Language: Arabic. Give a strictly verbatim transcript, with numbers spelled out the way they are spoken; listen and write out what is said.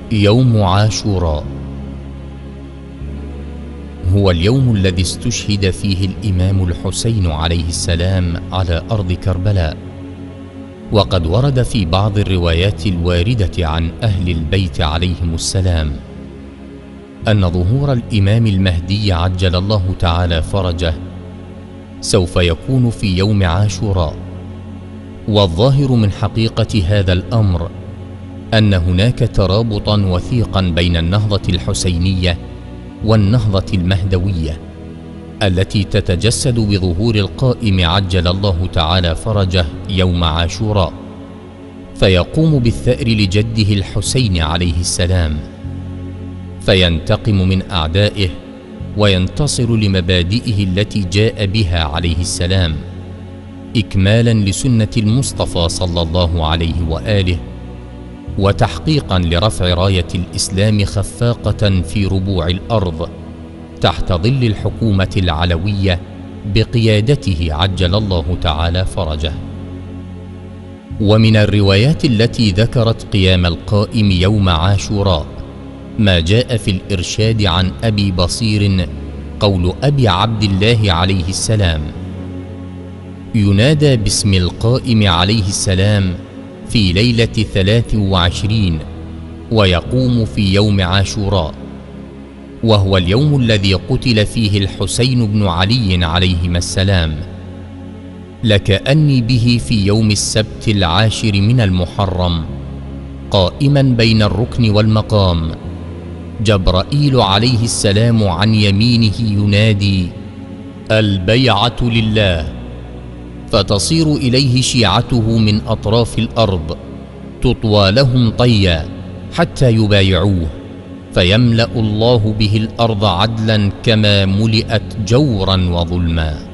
يوم عاشوراء هو اليوم الذي استشهد فيه الإمام الحسين عليه السلام على أرض كربلاء. وقد ورد في بعض الروايات الواردة عن أهل البيت عليهم السلام أن ظهور الإمام المهدي عجل الله تعالى فرجه سوف يكون في يوم عاشوراء. والظاهر من حقيقة هذا الأمر أن هناك ترابطا وثيقا بين النهضة الحسينية والنهضة المهدوية التي تتجسد بظهور القائم عجل الله تعالى فرجه يوم عاشوراء، فيقوم بالثأر لجده الحسين عليه السلام، فينتقم من أعدائه وينتصر لمبادئه التي جاء بها عليه السلام، إكمالا لسنة المصطفى صلى الله عليه وآله، وتحقيقا لرفع راية الإسلام خفاقة في ربوع الأرض تحت ظل الحكومة العلوية بقيادته عجل الله تعالى فرجه. ومن الروايات التي ذكرت قيام القائم يوم عاشوراء ما جاء في الإرشاد عن أبي بصير قول أبي عبد الله عليه السلام: ينادى باسم القائم عليه السلام في ليلة ثلاث وعشرين ويقوم في يوم عاشوراء، وهو اليوم الذي قتل فيه الحسين بن علي عليهما السلام، لكأني به في يوم السبت العاشر من المحرم قائما بين الركن والمقام، جبرائيل عليه السلام عن يمينه ينادي: البيعة لله، فتصير إليه شيعته من أطراف الأرض تطوى لهم طيا حتى يبايعوه، فيملأ الله به الأرض عدلا كما ملئت جورا وظلما.